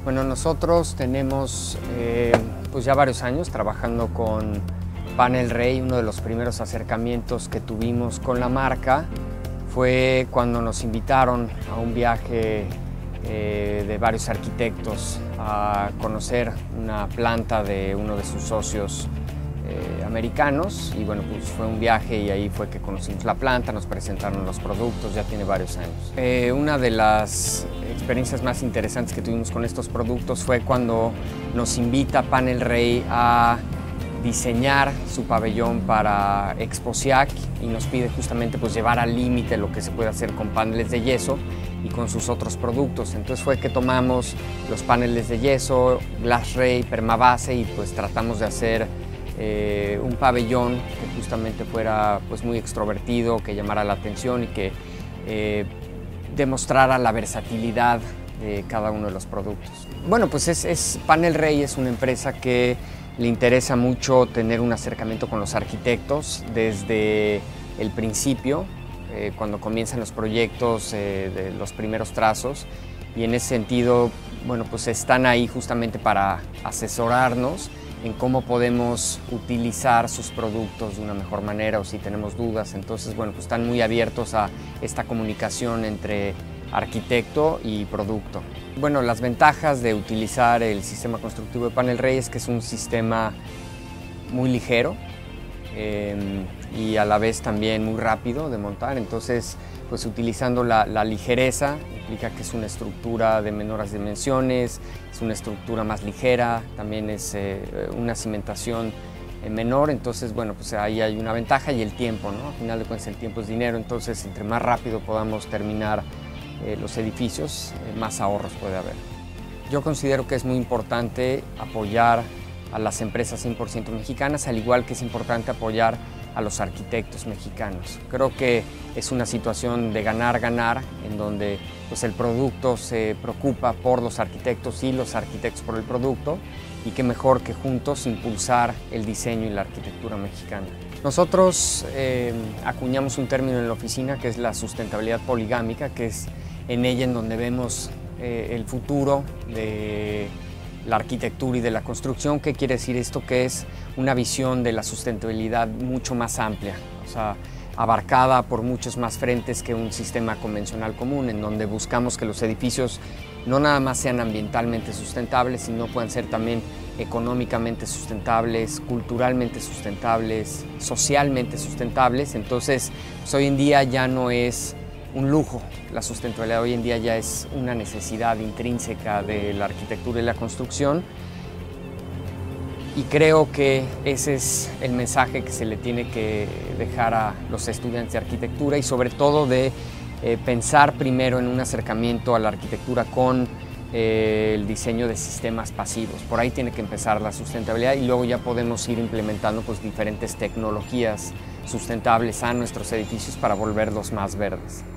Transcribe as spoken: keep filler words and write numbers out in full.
Bueno, nosotros tenemos eh, pues ya varios años trabajando con Panel Rey. Uno de los primeros acercamientos que tuvimos con la marca fue cuando nos invitaron a un viaje eh, de varios arquitectos a conocer una planta de uno de sus socios eh, americanos, y bueno, pues fue un viaje y ahí fue que conocimos la planta, nos presentaron los productos, ya tiene varios años. Eh, una de las experiencias más interesantes que tuvimos con estos productos fue cuando nos invita Panel Rey a diseñar su pabellón para Exposiac y nos pide justamente pues llevar al límite lo que se puede hacer con paneles de yeso y con sus otros productos. Entonces fue que tomamos los paneles de yeso, Glass Ray, Permabase, y pues tratamos de hacer eh, un pabellón que justamente fuera pues muy extrovertido, que llamara la atención y que eh, demostrara la versatilidad de cada uno de los productos. Bueno, pues es, es, Panel Rey es una empresa que le interesa mucho tener un acercamiento con los arquitectos desde el principio, eh, cuando comienzan los proyectos, eh, de los primeros trazos, y en ese sentido, bueno, pues están ahí justamente para asesorarnos en cómo podemos utilizar sus productos de una mejor manera o si tenemos dudas. Entonces, bueno, pues están muy abiertos a esta comunicación entre arquitecto y producto. Bueno, las ventajas de utilizar el sistema constructivo de Panel Rey es que es un sistema muy ligero eh, y a la vez también muy rápido de montar. Entonces, pues utilizando la, la ligereza implica que es una estructura de menores dimensiones, es una estructura más ligera, también es eh, una cimentación eh, menor. Entonces, bueno, pues ahí hay una ventaja, y el tiempo, ¿no? Al final de cuentas el tiempo es dinero, entonces entre más rápido podamos terminar Eh, los edificios, eh, más ahorros puede haber. Yo considero que es muy importante apoyar a las empresas cien por ciento mexicanas, al igual que es importante apoyar a los arquitectos mexicanos. Creo que es una situación de ganar-ganar, en donde pues, el producto se preocupa por los arquitectos y los arquitectos por el producto, y qué mejor que juntos impulsar el diseño y la arquitectura mexicana. Nosotros eh, acuñamos un término en la oficina que es la sustentabilidad poligámica, que es en ella en donde vemos eh, el futuro de la arquitectura y de la construcción. ¿Qué quiere decir esto? Que es una visión de la sustentabilidad mucho más amplia, o sea, abarcada por muchos más frentes que un sistema convencional común, en donde buscamos que los edificios no nada más sean ambientalmente sustentables, sino puedan ser también económicamente sustentables, culturalmente sustentables, socialmente sustentables. Entonces, pues hoy en día ya no es un lujo, la sustentabilidad hoy en día ya es una necesidad intrínseca de la arquitectura y la construcción, y creo que ese es el mensaje que se le tiene que dejar a los estudiantes de arquitectura, y sobre todo de eh, pensar primero en un acercamiento a la arquitectura con eh, el diseño de sistemas pasivos. Por ahí tiene que empezar la sustentabilidad, y luego ya podemos ir implementando pues, diferentes tecnologías sustentables a nuestros edificios para volverlos más verdes.